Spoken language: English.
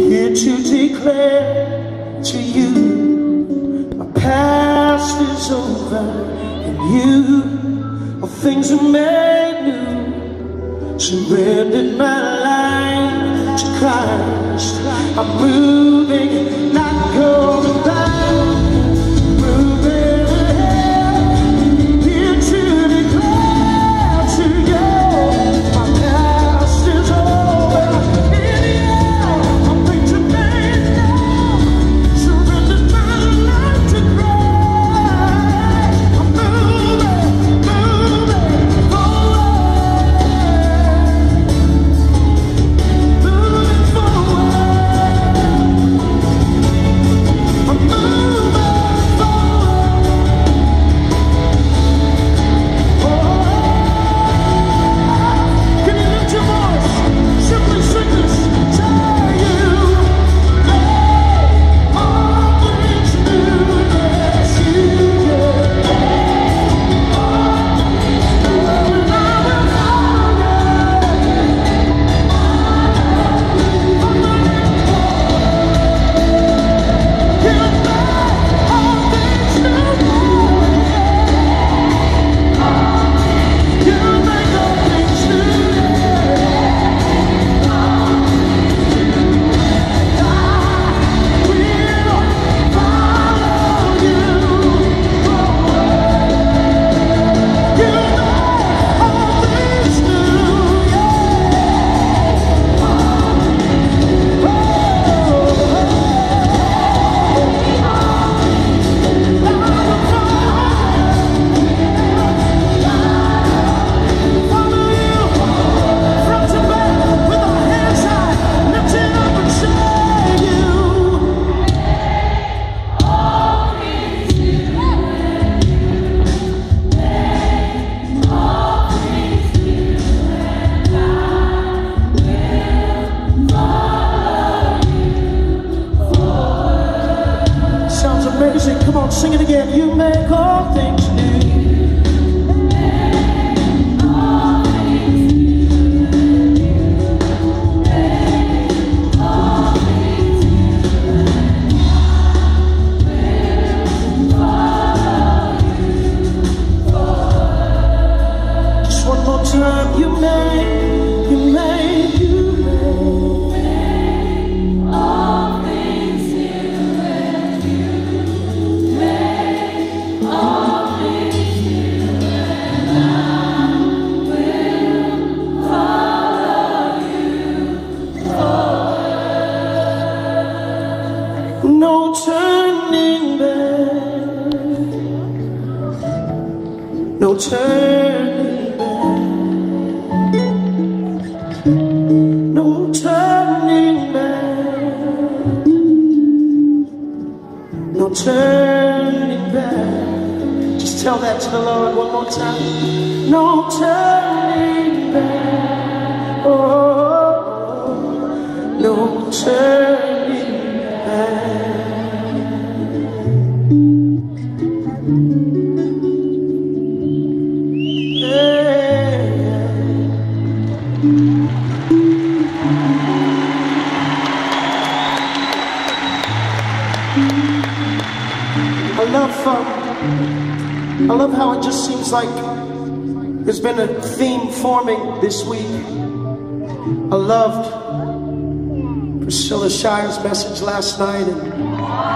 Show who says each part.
Speaker 1: here to declare to you, my past is over, and you, all things are made new. Surrendered my life to Christ. I'm moving, not going back. Moving ahead, here to declare to you, my past is over. In you, all things are made new. Surrendered my life to Christ. I'm moving forward. Amazing. Come on, sing it again. You make all things new. Just one more time. You make all things no turning back, no turning back, no turning back, no turning back. Just tell that to the Lord one more time. No turning back, oh, no turning back. I love how it just seems like there's been a theme forming this week. I loved Priscilla Shire's message last night, and